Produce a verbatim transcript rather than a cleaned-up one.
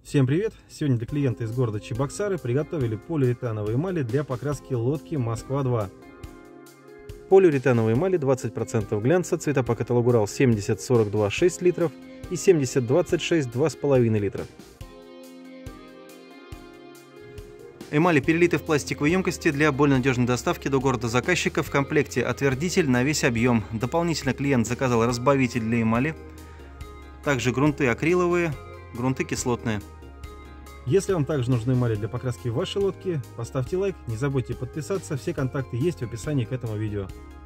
Всем привет! Сегодня для клиента из города Чебоксары приготовили полиуретановые эмали для покраски лодки Москва два. Полиуретановые эмали двадцать процентов глянца, цвета по каталогу РАЛ семьдесят сорок два шесть литров и семьдесят двадцать шесть два с половиной литра. Эмали перелиты в пластиковой емкости для более надежной доставки до города заказчика. В комплекте отвердитель на весь объем. Дополнительно клиент заказал разбавитель для эмали. Также грунты акриловые, грунты кислотные. Если вам также нужны эмали для покраски вашей лодки, поставьте лайк, не забудьте подписаться, все контакты есть в описании к этому видео.